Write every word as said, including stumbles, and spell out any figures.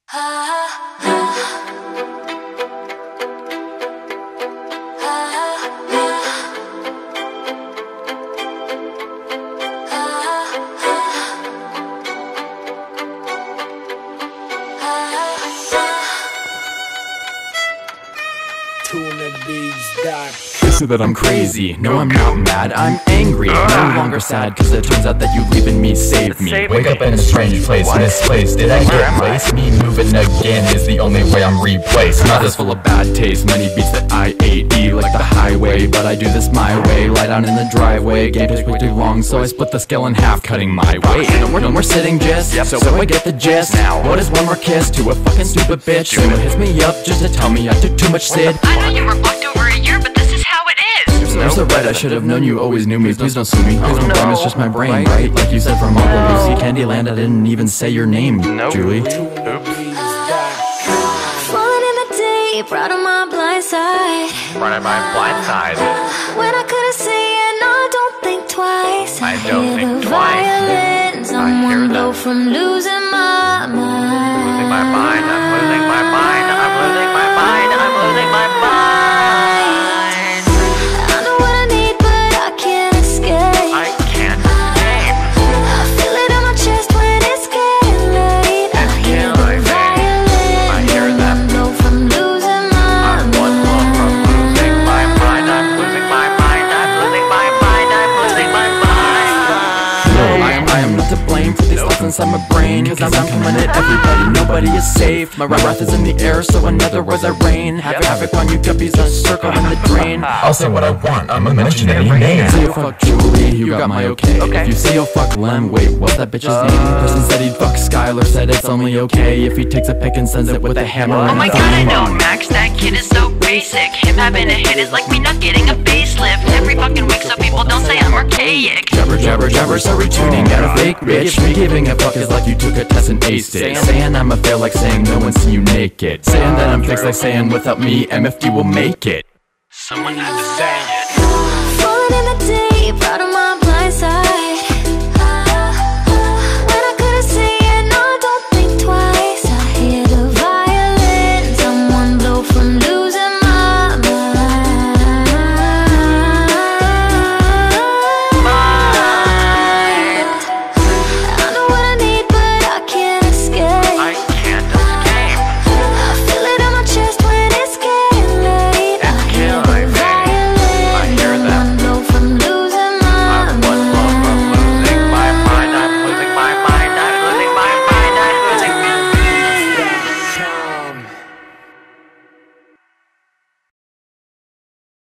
They say that I'm crazy, no I'm not mad, I'm angry, no longer sad, cause it turns out that you leaving me saved me. Wake up in a strange place, misplaced, did I get placed? Me moving again is the only way I'm replaced. Mouth is full of bad taste, many beats that I ate, E like the highway, but I do this my way. Lie down in the driveway, game is way too long, so I split the scale in half, cutting my way. No more, no more sitting just, so, so I get the gist. Now, what is one more kiss to a fucking stupid bitch who hits me up just to tell me I took too much Sid? I know you were blocked over a year, but this is how it is. You're so right, I should have known you always knew me. Please don't sue me, please don't blame, it's just my brain, right? Like you said from Uncle Lucy, Candyland, I didn't even say your name, Julie. Oops. Falling in the deep, right on my blind side. Right on my blind side. When I couldn't see and I don't think twice. I don't think the twice. violins, I I'm hear one blow them. from losing my mind. Losing my mind, I'm losing my mind, I'm losing my mind, I'm losing my mind. I know what I need, but I can't escape. I can't escape. I feel it in my chest when it's getting late. I hear the violins, I hear them. one blow from losing my I'm one blow from losing my mind, I'm losing my mind, I'm losing my mind, I'm losing my mind. No, I am, I am not to blame for these thoughts inside my brain, cause I'm coming at everybody, nobody is safe. My wrath is in the air, so in other words I rain. Havoc, havoc on you guppies, a circle in the drain. I'll say what I want, I'm a mention any name. Say you'll fuck Julie, you got my okay. If you say you'll fuck Lem, wait, what's that bitch's name? Person said he'd fuck Skylar, said it's only okay if he takes a pick and sends it with a hammer. Oh and my a god, I thumb. know Max, that kid is so basic. Him having a hit is like me not getting a facelift every fucking week, so people don't say I'm archaic. Jabber, jabber, jabber, so retuning at a fake bitch. Me giving a fuck is like you took a test and aced it. Saying I'm a fail like saying no one see you naked. Saying that I'm fixed like saying without me M F D will make it. Someone had to say it. Falling in the deep, right on